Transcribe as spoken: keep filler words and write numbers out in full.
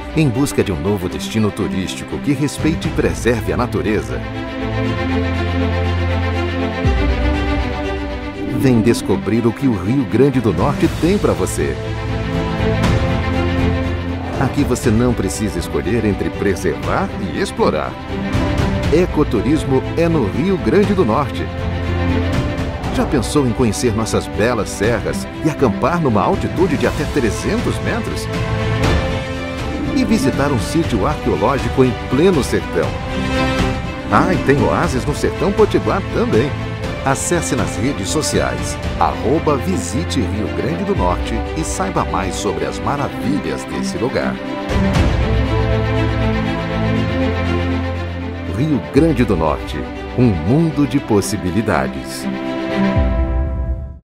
em busca de um novo destino turístico que respeite e preserve a natureza. Vem descobrir o que o Rio Grande do Norte tem para você. Aqui você não precisa escolher entre preservar e explorar. Ecoturismo é no Rio Grande do Norte. Já pensou em conhecer nossas belas serras e acampar numa altitude de até trezentos metros? E visitar um sítio arqueológico em pleno sertão. Ah, e tem oásis no sertão potiguar também. Acesse nas redes sociais, arroba Visite Rio Grande do Norte e saiba mais sobre as maravilhas desse lugar. Rio Grande do Norte, um mundo de possibilidades.